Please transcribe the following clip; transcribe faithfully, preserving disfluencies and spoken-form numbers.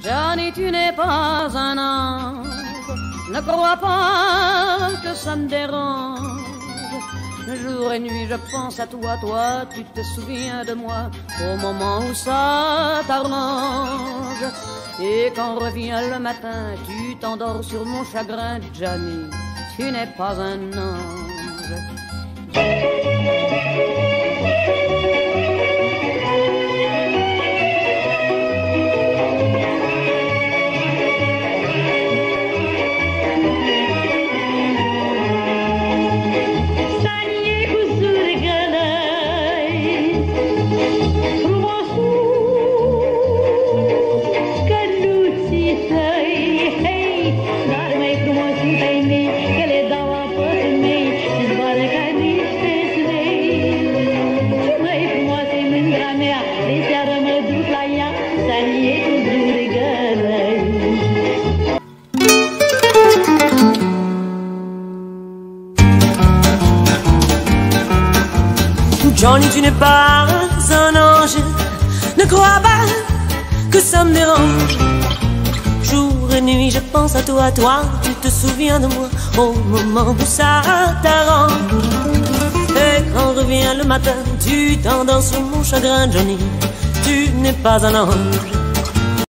Johnny, tu n'es pas un ange, ne crois pas que ça me dérange. Jour et nuit je pense à toi, toi tu te souviens de moi au moment où ça t'arrange. Et quand revient le matin, tu t'endors sur mon chagrin. Johnny, tu n'es pas un ange. Johnny, tu n'es pas un ange, ne crois pas que ça me dérange. Jour et nuit je pense à toi, toi tu te souviens de moi au moment où ça t'arrange. Et quand revient le matin, tu t'endors sur mon chagrin. Johnny, tu n'es pas un ange.